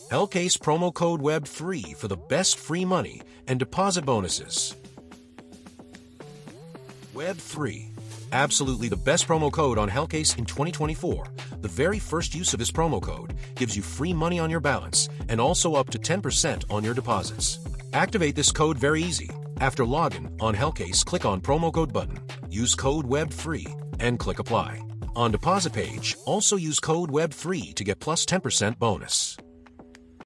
Hellcase promo code WEB3 for the best free money and deposit bonuses. WEB3. Absolutely the best promo code on Hellcase in 2024. The very first use of this promo code gives you free money on your balance and also up to 10% on your deposits. Activate this code very easy. After login on Hellcase, click on promo code button, use code WEB3, and click apply. On deposit page, also use code WEB3 to get plus 10% bonus.